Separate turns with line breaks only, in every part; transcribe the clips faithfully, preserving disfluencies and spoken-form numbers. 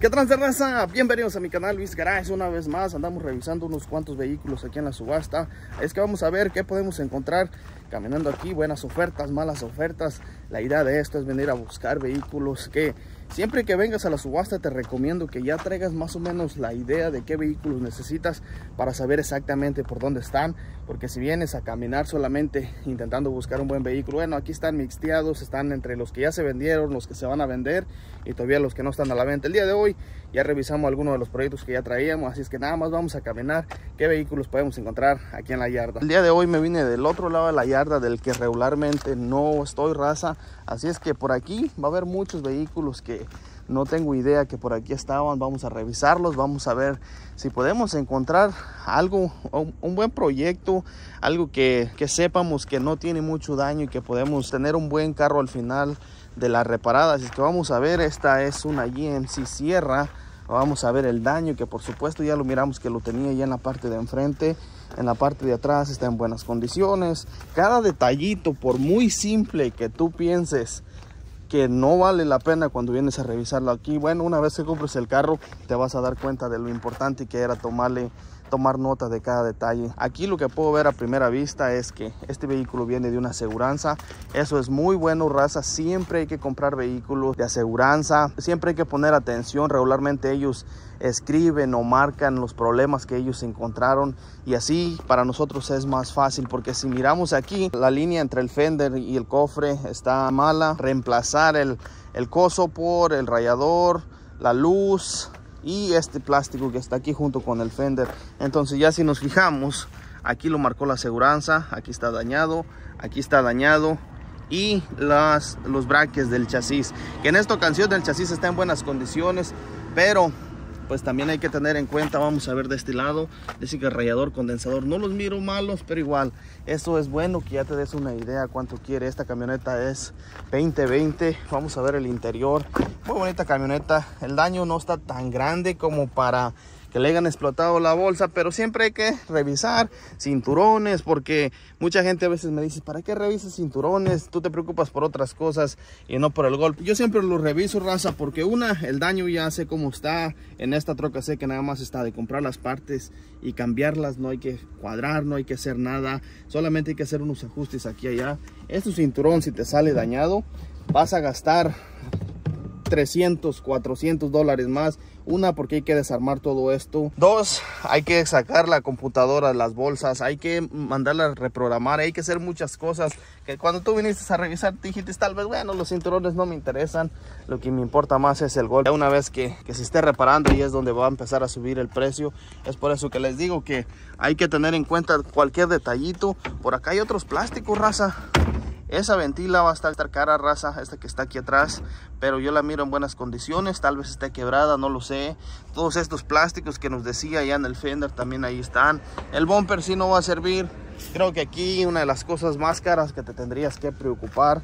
¿Qué tranza, raza? Bienvenidos a mi canal Luis Garage. Una vez más andamos revisando unos cuantos vehículos aquí en la subasta. Es que vamos a ver qué podemos encontrar caminando aquí. Buenas ofertas, malas ofertas. La idea de esto es venir a buscar vehículos que siempre que vengas a la subasta te recomiendo que ya traigas más o menos la idea de qué vehículos necesitas para saber exactamente por dónde están. Porque si vienes a caminar solamente intentando buscar un buen vehículo, bueno, aquí están mixteados, están entre los que ya se vendieron, los que se van a vender y todavía los que no están a la venta. El día de hoy ya revisamos algunos de los proyectos que ya traíamos, así es que nada más vamos a caminar qué vehículos podemos encontrar aquí en la yarda. El día de hoy me vine del otro lado de la yarda, del que regularmente no estoy, raza, así es que por aquí va a haber muchos vehículos que no tengo idea que por aquí estaban. Vamos a revisarlos, vamos a ver si podemos encontrar algo, un buen proyecto, algo que, que sepamos que no tiene mucho daño y que podemos tener un buen carro al final de la reparada. Así es que vamos a ver, esta es una G M C Sierra. Vamos a ver el daño, que por supuesto ya lo miramos que lo tenía ya en la parte de enfrente. En la parte de atrás está en buenas condiciones. Cada detallito, por muy simple que tú pienses que no vale la pena cuando vienes a revisarlo aquí, bueno, una vez que compres el carro te vas a dar cuenta de lo importante que era tomarle tomar nota de cada detalle. Aquí lo que puedo ver a primera vista es que este vehículo viene de una aseguranza. Eso es muy bueno, raza. Siempre hay que comprar vehículos de aseguranza, siempre hay que poner atención. Regularmente ellos escriben o marcan los problemas que ellos encontraron y así para nosotros es más fácil, porque si miramos aquí la línea entre el fender y el cofre está mala, reemplazar el, el coso por el radiador, la luz y este plástico que está aquí junto con el fender. Entonces ya si nos fijamos, aquí lo marcó la aseguranza, aquí está dañado, aquí está dañado, y las, los braques del chasis, que en esta ocasión el chasis está en buenas condiciones, pero pues también hay que tener en cuenta, vamos a ver de este lado, dice que el radiador, condensador, no los miro malos, pero igual, eso es bueno que ya te des una idea cuánto quiere. Esta camioneta es veinte veinte, vamos a ver el interior, muy bonita camioneta. El daño no está tan grande como para que le hayan explotado la bolsa, pero siempre hay que revisar cinturones, porque mucha gente a veces me dice, ¿para qué revisas cinturones? Tú te preocupas por otras cosas y no por el golpe. Yo siempre lo reviso, raza, porque una, el daño ya sé cómo está. En esta troca sé que nada más está de comprar las partes y cambiarlas, no hay que cuadrar, no hay que hacer nada, solamente hay que hacer unos ajustes aquí y allá. Este cinturón, si te sale dañado, vas a gastar trescientos, cuatrocientos dólares más. Una, porque hay que desarmar todo esto. Dos, hay que sacar la computadora, las bolsas, hay que mandarla a reprogramar, hay que hacer muchas cosas que cuando tú viniste a revisar te dijiste, tal vez, bueno, los cinturones no me interesan, lo que me importa más es el golpe. Una vez que, que se esté reparando, y es donde va a empezar a subir el precio. Es por eso que les digo que hay que tener en cuenta cualquier detallito. Por acá hay otros plásticos, raza. Esa ventila va a estar cara, raza, esta que está aquí atrás, pero yo la miro en buenas condiciones. Tal vez esté quebrada, no lo sé. Todos estos plásticos que nos decía ya en el fender también ahí están. El bumper sí no va a servir. Creo que aquí una de las cosas más caras que te tendrías que preocupar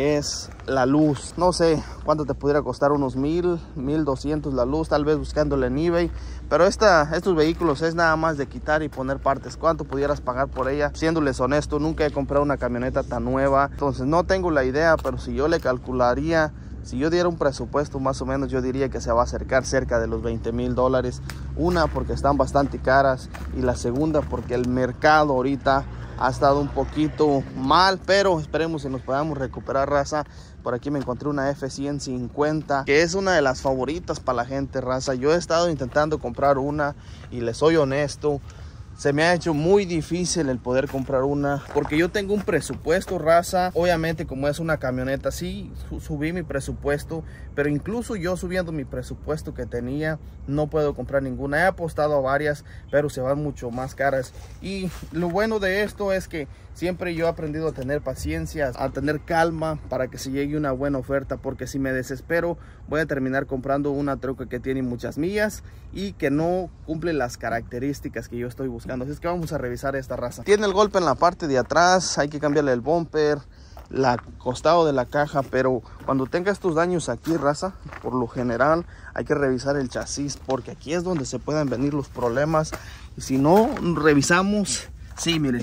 es la luz. No sé cuánto te pudiera costar, unos mil, mil doscientos la luz, tal vez buscándole en eBay. Pero esta, estos vehículos es nada más de quitar y poner partes. ¿Cuánto pudieras pagar por ella? Siéndoles honesto, nunca he comprado una camioneta tan nueva, entonces no tengo la idea, pero si yo le calcularía, si yo diera un presupuesto más o menos, yo diría que se va a acercar cerca de los veinte mil dólares. Una, porque están bastante caras, y la segunda, porque el mercado ahorita ha estado un poquito mal, pero esperemos que nos podamos recuperar, raza. Por aquí me encontré una F ciento cincuenta, que es una de las favoritas para la gente, raza. Yo he estado intentando comprar una y les soy honesto, se me ha hecho muy difícil el poder comprar una, porque yo tengo un presupuesto, raza. Obviamente, como es una camioneta, sí subí mi presupuesto, pero incluso yo subiendo mi presupuesto que tenía, no puedo comprar ninguna. He apostado a varias, pero se van mucho más caras. Y lo bueno de esto es que siempre yo he aprendido a tener paciencia, a tener calma para que se llegue una buena oferta, porque si me desespero voy a terminar comprando una troca que tiene muchas millas y que no cumple las características que yo estoy buscando. Así es que vamos a revisar esta, raza. Tiene el golpe en la parte de atrás, hay que cambiarle el bumper, el costado de la caja, pero cuando tenga estos daños aquí, raza, por lo general hay que revisar el chasis, porque aquí es donde se pueden venir los problemas. Y si no revisamos, sí, miren,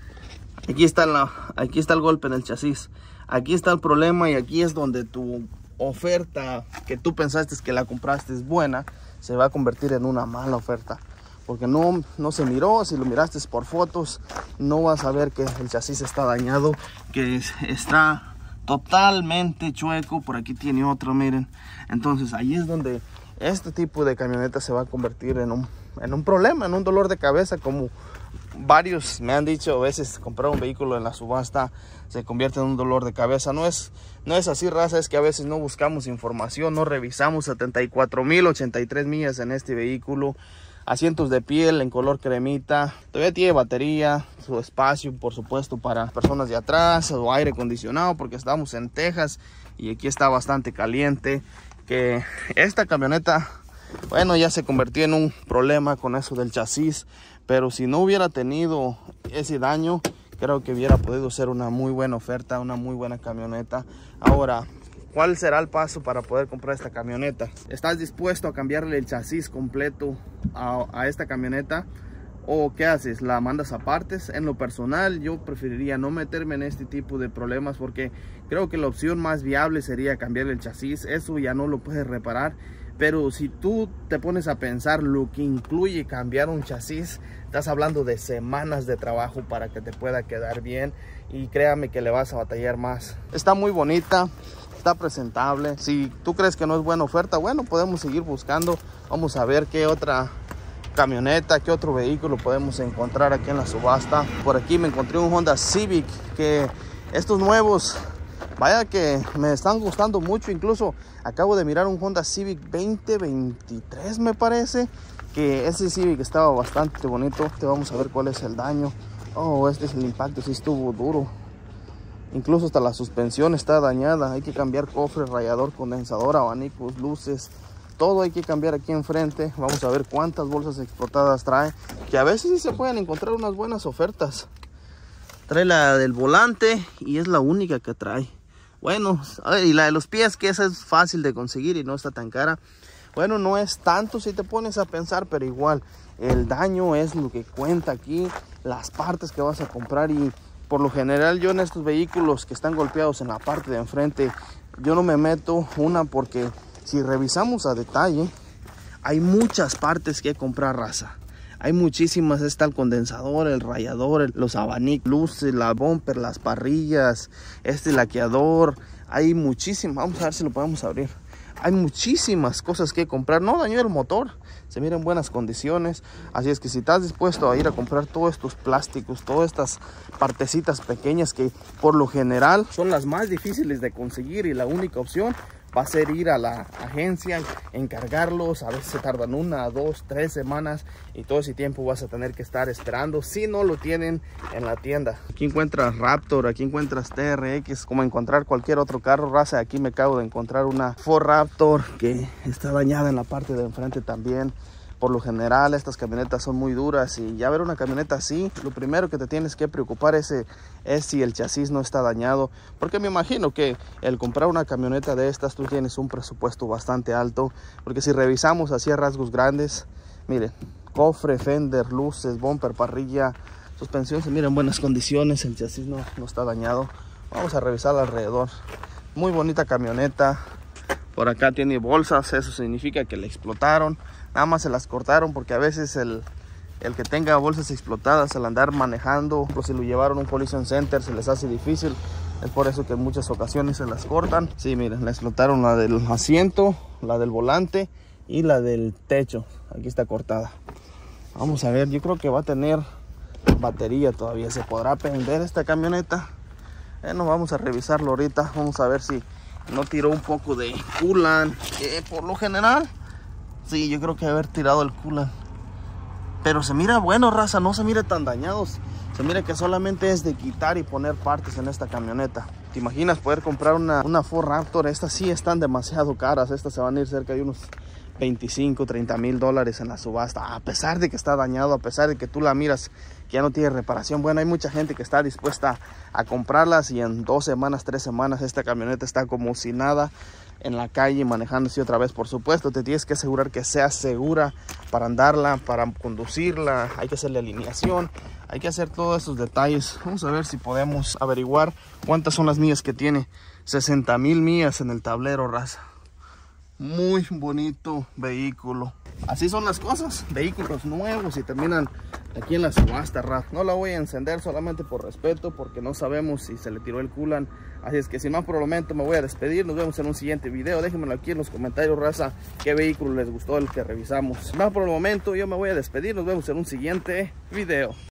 aquí está, la, aquí está el golpe en el chasis, aquí está el problema, y aquí es donde tu oferta que tú pensaste que la compraste es buena, se va a convertir en una mala oferta. Porque no, no se miró, si lo miraste por fotos, no vas a ver que el chasis está dañado, que está totalmente chueco. Por aquí tiene otro, miren. Entonces ahí es donde este tipo de camioneta se va a convertir en un, en un problema, en un dolor de cabeza, como varios me han dicho. A veces comprar un vehículo en la subasta se convierte en un dolor de cabeza. No es, no es así, raza, es que a veces no buscamos información, no revisamos. Setenta y cuatro mil ochenta y tres millas en este vehículo, asientos de piel en color cremita, todavía tiene batería, su espacio por supuesto para personas de atrás, o aire acondicionado porque estamos en Texas y aquí está bastante caliente. Que esta camioneta, bueno, ya se convirtió en un problema con eso del chasis, pero si no hubiera tenido ese daño, creo que hubiera podido ser una muy buena oferta, una muy buena camioneta. Ahora, ¿cuál será el paso para poder comprar esta camioneta? ¿Estás dispuesto a cambiarle el chasis completo a, a esta camioneta? ¿O qué haces? ¿La mandas a partes? En lo personal, yo preferiría no meterme en este tipo de problemas, porque creo que la opción más viable sería cambiarle el chasis. Eso ya no lo puedes reparar. Pero si tú te pones a pensar lo que incluye cambiar un chasis, estás hablando de semanas de trabajo para que te pueda quedar bien. Y créame que le vas a batallar más. Está muy bonita, está presentable. Si tú crees que no es buena oferta, bueno, podemos seguir buscando. Vamos a ver qué otra camioneta, qué otro vehículo podemos encontrar aquí en la subasta. Por aquí me encontré un Honda Civic, que estos nuevos, vaya que me están gustando mucho. Incluso acabo de mirar un Honda Civic veinte veintitrés, me parece, que ese Civic estaba bastante bonito. Te vamos a ver cuál es el daño. Oh, este es el impacto, sí estuvo duro. Incluso hasta la suspensión está dañada. Hay que cambiar cofre, radiador, condensador, abanicos, luces, todo hay que cambiar aquí enfrente. Vamos a ver cuántas bolsas explotadas trae, que a veces sí se pueden encontrar unas buenas ofertas. Trae la del volante y es la única que trae. Bueno, y la de los pies, que esa es fácil de conseguir y no está tan cara. Bueno, no es tanto si te pones a pensar, pero igual el daño es lo que cuenta aquí, las partes que vas a comprar. Y por lo general yo en estos vehículos que están golpeados en la parte de enfrente, yo no me meto, una porque si revisamos a detalle, hay muchas partes que comprar, raza. Hay muchísimas. Está el condensador, el radiador, el, los abanicos, luces, la bumper, las parrillas, este laqueador. Hay muchísimas. Vamos a ver si lo podemos abrir. Hay muchísimas cosas que comprar. No dañó el motor, se mira en buenas condiciones. Así es que si estás dispuesto a ir a comprar todos estos plásticos, todas estas partecitas pequeñas que por lo general son las más difíciles de conseguir, y la única opción va a ser ir a la agencia, encargarlos. A veces se tardan una, dos, tres semanas, y todo ese tiempo vas a tener que estar esperando si no lo tienen en la tienda. Aquí encuentras Raptor, aquí encuentras T R X, como encontrar cualquier otro carro, raza. Aquí me acabo de encontrar una Ford Raptor que está dañada en la parte de enfrente también. Por lo general estas camionetas son muy duras, y ya ver una camioneta así, lo primero que te tienes que preocupar es, es si el chasis no está dañado, porque me imagino que el comprar una camioneta de estas tú tienes un presupuesto bastante alto, porque si revisamos así a rasgos grandes, miren, cofre, fender, luces, bumper, parrilla, suspensión se mira en buenas condiciones, el chasis no, no está dañado. Vamos a revisar alrededor. Muy bonita camioneta. Por acá tiene bolsas, eso significa que le explotaron. Nada más se las cortaron, porque a veces el, el que tenga bolsas explotadas al andar manejando, o si lo llevaron a un collision center, se les hace difícil. Es por eso que en muchas ocasiones se las cortan. Sí, miren, le explotaron la del asiento, la del volante y la del techo. Aquí está cortada. Vamos a ver, yo creo que va a tener batería todavía. ¿Se podrá prender esta camioneta? Bueno, vamos a revisarlo ahorita. Vamos a ver si no tiró un poco de coolant, que por lo general sí, yo creo que haber tirado el coolant. Pero se mira bueno, raza, no se mira tan dañados. Se mira que solamente es de quitar y poner partes en esta camioneta. ¿Te imaginas poder comprar una, una Ford Raptor? Estas sí están demasiado caras. Estas se van a ir cerca de unos veinticinco, treinta mil dólares en la subasta. A pesar de que está dañado, a pesar de que tú la miras que ya no tiene reparación. Bueno, hay mucha gente que está dispuesta a comprarlas, y en dos semanas, tres semanas esta camioneta está como si nada en la calle manejándose otra vez. Por supuesto, te tienes que asegurar que sea segura para andarla, para conducirla. Hay que hacerle alineación, hay que hacer todos esos detalles. Vamos a ver si podemos averiguar cuántas son las millas que tiene. sesenta mil millas en el tablero, raza. Muy bonito vehículo. Así son las cosas, vehículos nuevos y terminan aquí en la subasta, raza. No la voy a encender solamente por respeto, porque no sabemos si se le tiró el culan. Así es que sin más por el momento me voy a despedir. Nos vemos en un siguiente video. Déjenmelo aquí en los comentarios, raza, qué vehículo les gustó el que revisamos. Sin más por el momento, yo me voy a despedir. Nos vemos en un siguiente video.